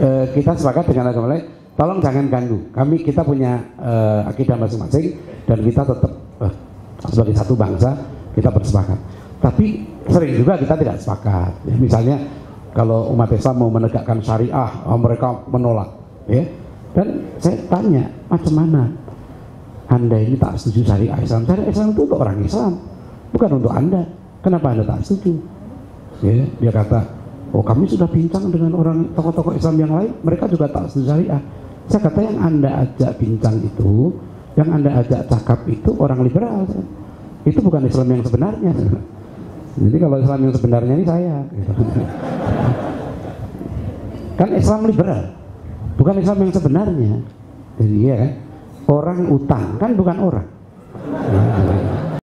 kita sepakat dengan agama lain, tolong jangan ganggu. Kita punya akidah masing-masing dan kita tetap sebagai satu bangsa kita bersepakat. Tapi sering juga kita tidak sepakat. Ya, misalnya kalau umat Islam mau menegakkan syariah, mereka menolak. Ya. Dan saya tanya, macam mana Anda ini tak setuju syariah Islam? Syariah Islam itu untuk orang Islam, bukan untuk Anda. Kenapa Anda tak setuju? Ya, dia kata, oh kami sudah bincang dengan orang tokoh-tokoh Islam yang lain, mereka juga tak setuju syariah. Saya kata yang Anda ajak bincang itu, yang Anda ajak cakap itu orang liberal. Itu bukan Islam yang sebenarnya. Jadi kalau Islam yang sebenarnya ini saya. Kan Islam liberal, bukan Islam yang sebenarnya. Jadi ya kan, orang utang kan bukan orang.